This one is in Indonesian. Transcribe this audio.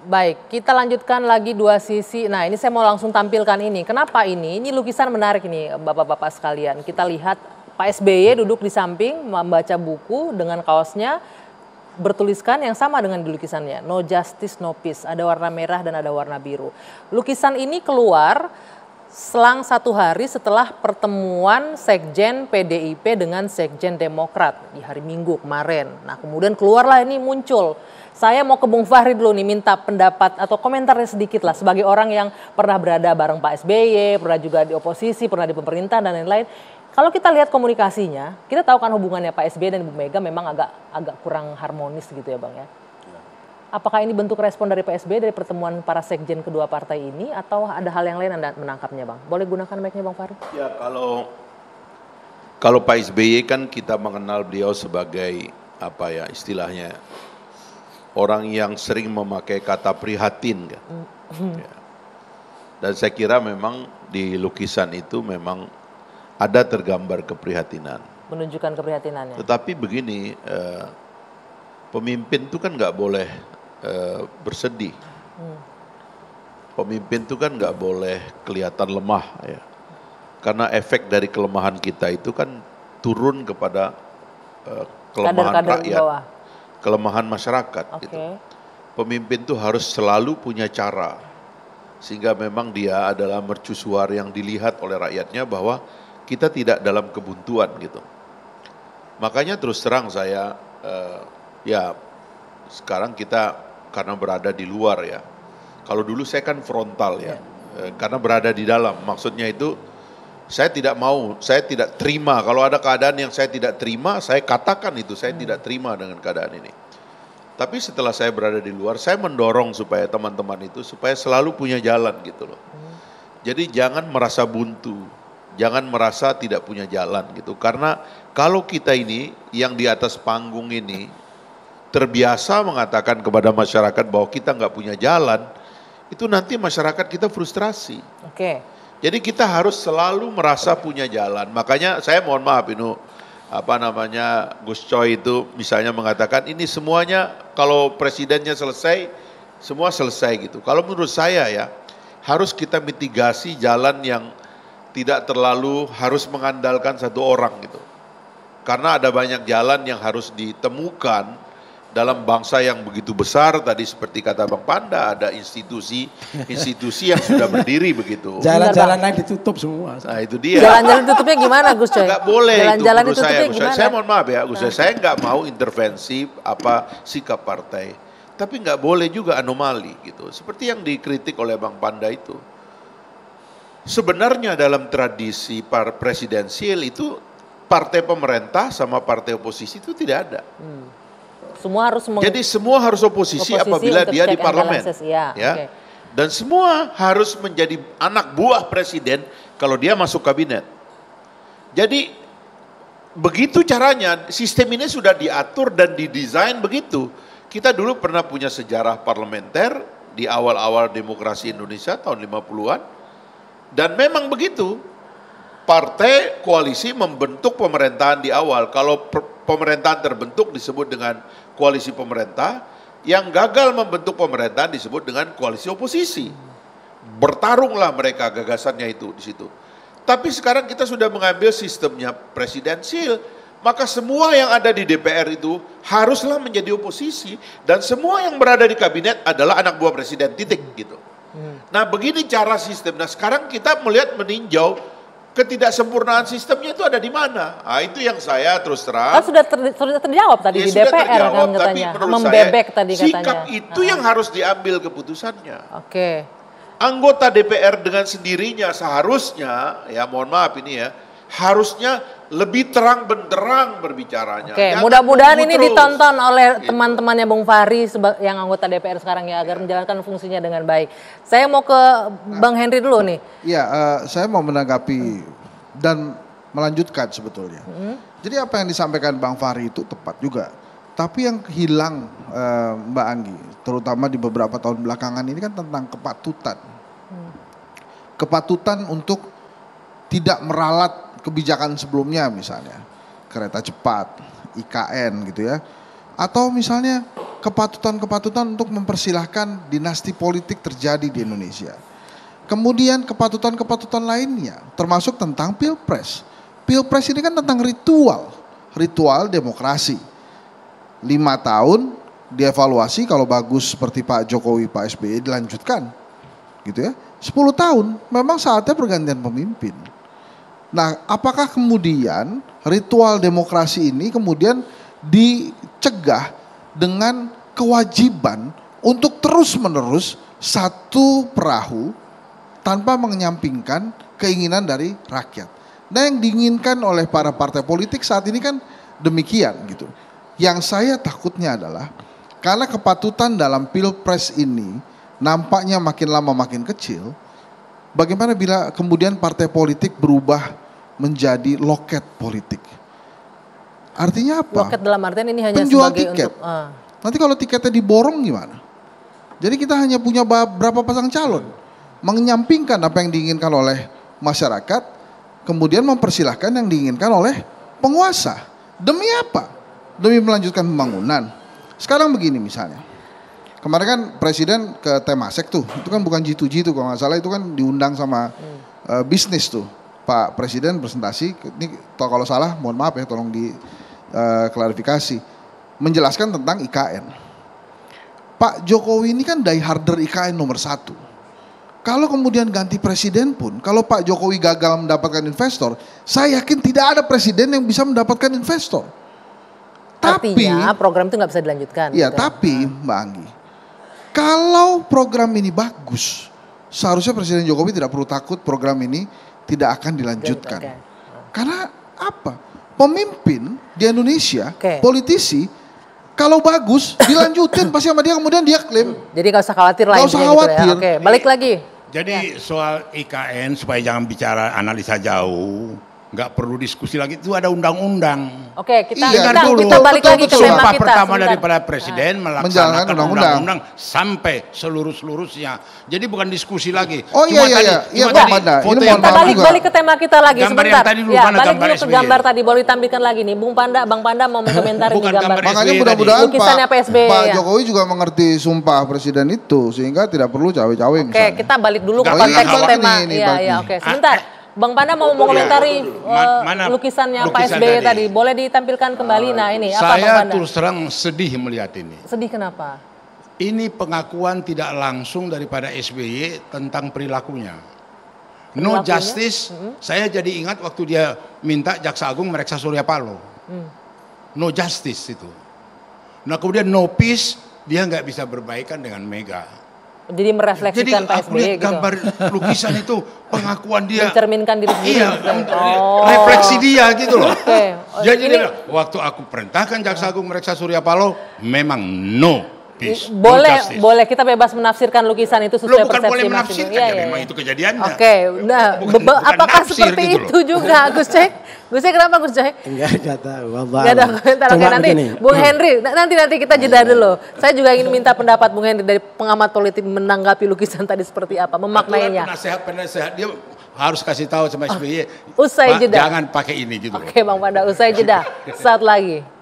Baik, kita lanjutkan lagi dua sisi. Nah, ini saya mau langsung tampilkan ini. Kenapa ini? Ini lukisan menarik ini, Bapak-bapak sekalian. Kita lihat Pak SBY duduk di samping membaca buku dengan kaosnya bertuliskan yang sama dengan di lukisannya. No justice, no peace. Ada warna merah dan ada warna biru. Lukisan ini keluar selang 1 hari setelah pertemuan Sekjen PDIP dengan Sekjen Demokrat di hari Minggu kemarin. Nah, kemudian keluarlah ini muncul. Saya mau ke Bung Fahri dulu nih, minta pendapat atau komentarnya sedikit lah sebagai orang yang pernah berada bareng Pak SBY, pernah juga di oposisi, pernah di pemerintahan dan lain-lain. Kalau kita lihat komunikasinya, kita tahu kan hubungannya Pak SBY dan Ibu Mega memang agak kurang harmonis gitu ya Bang ya. Apakah ini bentuk respon dari Pak SBY dari pertemuan para sekjen kedua partai ini atau ada hal yang lain Anda menangkapnya Bang? Boleh gunakan mic-nya Bang Fahri? Ya kalau Pak SBY kan kita mengenal beliau sebagai apa ya istilahnya orang yang sering memakai kata prihatin kan. Ya. Dan saya kira memang di lukisan itu memang ada tergambar keprihatinan. Menunjukkan keprihatinannya. Tetapi begini, pemimpin itu kan nggak boleh bersedih. Pemimpin itu kan nggak boleh kelihatan lemah ya. Karena efek dari kelemahan kita itu kan turun kepada kelemahan rakyat, kelemahan masyarakat. Gitu. Pemimpin itu harus selalu punya cara. Sehingga memang dia adalah mercusuar yang dilihat oleh rakyatnya bahwa kita tidak dalam kebuntuan gitu. Makanya terus terang saya, ya sekarang kita karena berada di luar ya. Kalau dulu saya kan frontal ya, karena berada di dalam. Maksudnya itu saya tidak mau, saya tidak terima. Kalau ada keadaan yang saya tidak terima, saya katakan itu, saya tidak terima dengan keadaan ini. Tapi setelah saya berada di luar, saya mendorong supaya teman-teman itu supaya selalu punya jalan gitu loh. Jadi jangan merasa buntu, jangan merasa tidak punya jalan gitu. Karena kalau kita ini yang di atas panggung ini terbiasa mengatakan kepada masyarakat bahwa kita nggak punya jalan, itu nanti masyarakat kita frustrasi. Jadi kita harus selalu merasa punya jalan. Makanya saya mohon maaf ini Gus Coy itu misalnya mengatakan ini semuanya kalau presidennya selesai, semua selesai gitu. Kalau menurut saya ya harus kita mitigasi jalan yang tidak terlalu harus mengandalkan satu orang gitu. Karena ada banyak jalan yang harus ditemukan dalam bangsa yang begitu besar, tadi seperti kata Bang Panda, ada institusi yang sudah berdiri begitu. Jalan-jalan lain ditutup semua. Nah itu dia. Jalan-jalan tutupnya gimana Gus Coy? Nggak boleh jalan-jalan itu menurut saya. Saya mohon maaf ya Gus Coy, saya nggak mau intervensi sikap partai. Tapi nggak boleh juga anomali gitu. Seperti yang dikritik oleh Bang Panda itu. Sebenarnya dalam tradisi presidensial itu partai pemerintah sama partai oposisi itu tidak ada. Jadi semua harus oposisi apabila dia di parlemen. Ya. Dan semua harus menjadi anak buah presiden kalau dia masuk kabinet. Jadi begitu caranya, sistem ini sudah diatur dan didesain begitu. Kita dulu pernah punya sejarah parlementer di awal-awal demokrasi Indonesia tahun 50-an. Dan memang begitu. Partai koalisi membentuk pemerintahan di awal. Kalau pemerintahan terbentuk disebut dengan koalisi pemerintah, yang gagal membentuk pemerintahan disebut dengan koalisi oposisi. Bertarunglah mereka gagasannya itu di situ. Tapi sekarang kita sudah mengambil sistemnya presidensial, maka semua yang ada di DPR itu haruslah menjadi oposisi dan semua yang berada di kabinet adalah anak buah presiden, titik gitu. Nah begini cara sistem. Nah sekarang kita melihat meninjau ketidaksempurnaan sistemnya itu ada di mana? Nah, itu yang saya terus terang. Sudah terjawab tadi di DPR kan katanya. Membebek tadi katanya. Sikap itu yang harus diambil keputusannya. Anggota DPR dengan sendirinya seharusnya, ya mohon maaf ini ya, harusnya lebih terang benderang berbicaranya. Mudah-mudahan ini ditonton oleh teman-temannya Bung Fahri yang anggota DPR sekarang ya, agar menjalankan fungsinya dengan baik. Saya mau ke Bang Henry dulu nih. Iya, saya mau menanggapi dan melanjutkan sebetulnya. Jadi apa yang disampaikan Bang Fahri itu tepat juga. Tapi yang hilang Mbak Anggi, terutama di beberapa tahun belakangan ini kan tentang kepatutan. Kepatutan untuk tidak meralat kebijakan sebelumnya misalnya kereta cepat, IKN gitu ya. Atau misalnya kepatutan-kepatutan untuk mempersilahkan dinasti politik terjadi di Indonesia. Kemudian kepatutan-kepatutan lainnya, termasuk tentang Pilpres. Pilpres ini kan tentang ritual demokrasi. 5 tahun dievaluasi, kalau bagus seperti Pak Jokowi, Pak SBY dilanjutkan. Gitu ya. 10 tahun, memang saatnya pergantian pemimpin. Nah, apakah kemudian ritual demokrasi ini kemudian dicegah dengan kewajiban untuk terus-menerus satu perahu tanpa menyampingkan keinginan dari rakyat. Nah, yang diinginkan oleh para partai politik saat ini kan demikian gitu. Yang saya takutnya adalah karena kepatutan dalam Pilpres ini nampaknya makin lama makin kecil, bagaimana bila kemudian partai politik berubah menjadi loket politik? Artinya apa? Loket dalam artian ini hanya penjual sebagai tiket. untuk Nanti kalau tiketnya diborong gimana? Jadi kita hanya punya berapa pasang calon, menyampingkan apa yang diinginkan oleh masyarakat, kemudian mempersilahkan yang diinginkan oleh penguasa. Demi apa? Demi melanjutkan pembangunan. Sekarang begini misalnya, kemarin kan Presiden ke Temasek tuh, itu kan bukan G2G tuh kalau nggak salah, itu kan diundang sama bisnis tuh. Pak Presiden presentasi, ini kalau salah mohon maaf ya, tolong diklarifikasi, menjelaskan tentang IKN. Pak Jokowi ini kan dieharder IKN nomor 1. Kalau kemudian ganti presiden pun, kalau Pak Jokowi gagal mendapatkan investor, saya yakin tidak ada presiden yang bisa mendapatkan investor. Artinya program itu nggak bisa dilanjutkan. Iya, gitu. tapi Mbak Anggi, kalau program ini bagus, seharusnya Presiden Jokowi tidak perlu takut program ini tidak akan dilanjutkan. Okay. Karena apa? Pemimpin di Indonesia, Okay. politisi, kalau bagus dilanjutin pasti sama dia, kemudian dia klaim. Jadi nggak usah khawatir lah. Nggak usah intinya khawatir. Gitu ya. Oke, balik lagi. Jadi soal IKN supaya jangan bicara analisa jauh, nggak perlu diskusi lagi, itu ada undang-undang. Oke, kita Iya, kita balik betul, lagi ke betul. tema Sumpah kita. pertama sebentar. daripada presiden Menjalankan melaksanakan undang-undang. undang-undang sampai seluruh-seluruhnya. Jadi bukan diskusi lagi. Oh iya, Cuma Bang tadi Panda. Ini foto mohon yang Kita maaf balik juga. ke tema kita lagi Gambar sebentar. yang tadi dulu, Ya, mana balik gambar dulu ke SBY? gambar tadi, boleh ditampilkan lagi nih. Bang Panda mau mengomentari Bukan nih gambar. gambar Makanya SBY mudah-mudahan Lukisannya Pak PSBY, ya. Jokowi juga mengerti sumpah presiden itu sehingga tidak perlu cawe-cawe Oke, misalnya. kita balik dulu ke Oh, konteks iya, tema. ini Iya, balik iya, nih. oke. Sebentar. Bang Panda mau mengomentari Mana lukisannya Pak lukisan SBY tadi? tadi. Boleh ditampilkan kembali. Nah, ini apa Bang Saya Panda? terus terang sedih melihat ini. Sedih kenapa? Ini pengakuan tidak langsung daripada SBY tentang perilakunya. No Perilakunya? justice, saya jadi ingat waktu dia minta Jaksa Agung mereksa Surya Paloh. No justice itu. Nah kemudian no peace, dia nggak bisa berbaikan dengan Mega. Jadi merefleksikan Pak aku SBY lihat gitu. gambar lukisan itu pengakuan dia. Mencerminkan diri sendiri. Iya, gitu. Oh. refleksi dia gitu loh. Oke. Jadi Ini- dia, waktu aku perintahkan Jaksa Agung mereksa Surya Paloh, memang no peace, no Boleh, justice. boleh kita bebas menafsirkan lukisan itu Lo sesuai bukan persepsi boleh masing-masing. menafsirkan, ya memang itu kejadiannya. Oke, nah Bukan apakah nafsir seperti gitu loh. itu juga Gus Cek? Gus Cek kenapa Gus Cek? Enggak tahu. Bang. Gak ada komentar. Oke, Cuma nanti begini. Bung Henry, nanti kita jeda dulu. Saya juga ingin minta pendapat Bung Henry dari pengamat politik menanggapi lukisan tadi seperti apa, memaknainya. Penasehat dia harus kasih tahu sama SBY. Usai Pak, jeda. jangan pakai ini gitu loh. Oke Bang Panda, usai jeda. Saat lagi.